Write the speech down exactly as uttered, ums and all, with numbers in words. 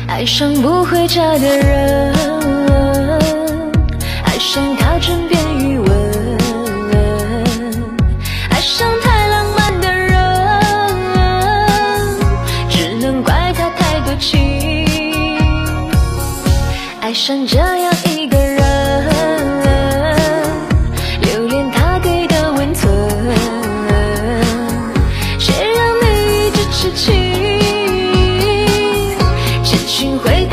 爱上不回家的人，爱上他枕边余温，爱上太浪漫的人，只能怪他太多情。爱上这样一个人，留恋他给的温存，谁让你一直痴情？痴情会